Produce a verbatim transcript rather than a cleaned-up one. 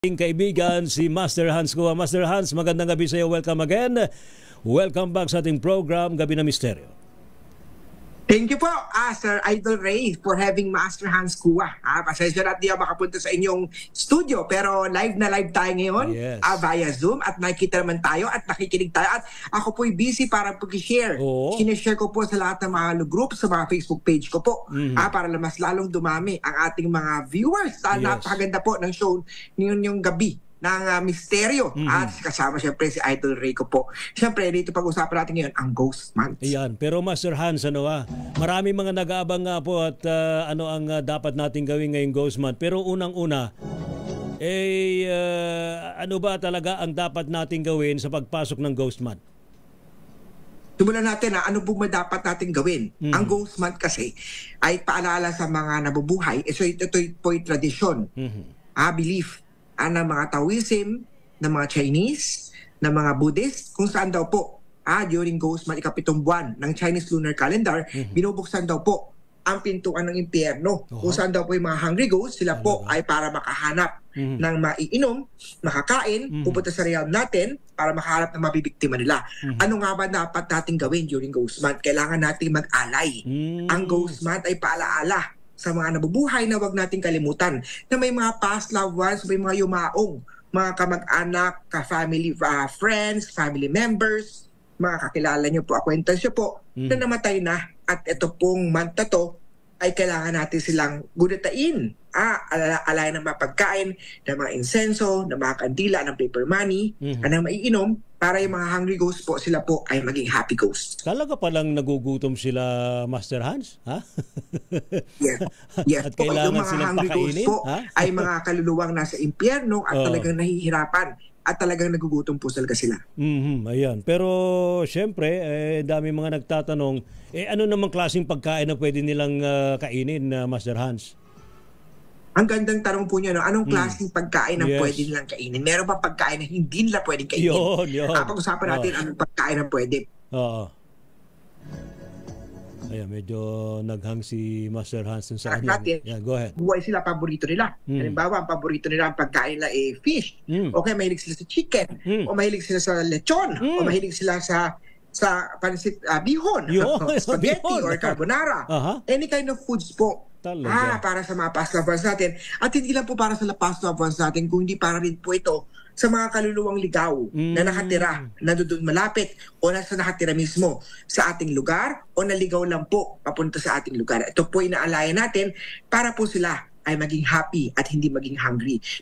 ating kaibigan si Master Hans Cua. Master Hans, magandang gabi sa iyo. Welcome again. Welcome back sa ating program, Gabi na Misteryo. Thank you po, uh, Sir Idol Ray, for having Master Hans Cua. Uh, pasensya na at di ako makapunta sa inyong studio, pero live na live tayo ngayon Yes. uh, via Zoom at nakikita naman tayo at nakikinig tayo. At ako po'y busy para pag-share. Oo. Sinishare ko po sa lahat ng mga group sa mga Facebook page ko po Mhm. uh, para mas lalong dumami ang ating mga viewers. Uh, Yes. Napakaganda po ng show ngayon yung gabi ng uh, misteryo. Mhm. At kasama siyempre si Idol Ray ko po. Siyempre, dito pag-usapan natin ngayon ang Ghost Month. Ayan, pero Master Hans, ano ah, marami mga nag-aabang nga po at ah, ano ang ah, dapat nating gawin ngayong Ghost Month. Pero unang-una, eh, ah, ano ba talaga ang dapat nating gawin sa pagpasok ng Ghost Month? Simulan natin na ano po dapat natin gawin. Mhm. Ang Ghost Month kasi ay paalala sa mga nabubuhay. So ito, ito po yung tradisyon, Mhm. ah, belief ah, ng mga Taoism, ng mga Chinese, ng mga Buddhist, kung saan daw po ah, during Ghost Month, ikapitong buwan ng Chinese Lunar Calendar, Mhm. binubuksan daw po ang pintuan ng impyerno. Oho. Kung saan daw po yung mga hungry ghosts, sila po Talaga? ay para makahanap Mhm. ng maiinom, makakain, Mhm. pupunta sa realm natin para makahanap ng mabibiktima nila. Mhm. Ano nga ba dapat natin gawin during Ghost Month? Kailangan natin mag-alay. Mm. Ang Ghost Month ay paalaala sa mga nabubuhay na wag nating kalimutan na may mga past loved ones, may mga yumaong, mga kamag-anak, ka-family, uh, friends, family members, mga kakilala nyo po, acquaintance nyo po, Mhm. na namatay na. At ito pong month na to, ay kailangan natin silang gudatain. Ah, ala- alay ng mga pagkain, ng mga insenso, ng mga kandila, ng paper money, Mhm. ng maiinom, para yung mga hungry ghosts po, sila po ay maging happy ghosts. Talaga palang nagugutom sila, Master Hans? Ha? Yes. Yes At po, kailangan yung mga silang hungry ghosts pakainin, po ha? ay mga kaluluwang nasa impyerno at Oo. talagang nahihirapan at talagang nagugutom po talaga sila. Mhm, ayan. Pero syempre, eh, dami mga nagtatanong, eh ano namang klaseng pagkain na pwede nilang ah, kainin, na Master Hans? Ang gandang tanong po niyo, no? Anong Mm. klaseng pagkain ang Yes. pwede nilang kainin? Meron pa pagkain na hindi nila pwedeng kainin? Yun, yun. Ah, pag-usapan natin anong pagkain ang pwede. Oo. Ayan, medyo naghang si Master Hans dun sa Sa kanya. natin, Yeah, go ahead. buhay sila, paborito nila. Mm. Halimbawa, ang paborito nila, ang pagkain nila ay fish. Mm. Okay, mahilig sila sa chicken. Mm. O mahilig sila sa lechon. Mm. O mahilig sila sa sa pansit, ah, bihon. Yun, Spaghetti bihon. or carbonara. Aha. Any kind of foods po. Talaga. Ah, para sa mga past loved ones natin. At hindi lang po para sa past loved ones natin, kundi para rin po ito sa mga kaluluwang ligaw Mm. na nakatira, na doon malapit o nasa nakatira mismo sa ating lugar o naligaw lang po papunta sa ating lugar. Ito po inaalaya natin para po sila ay maging happy at hindi maging hungry.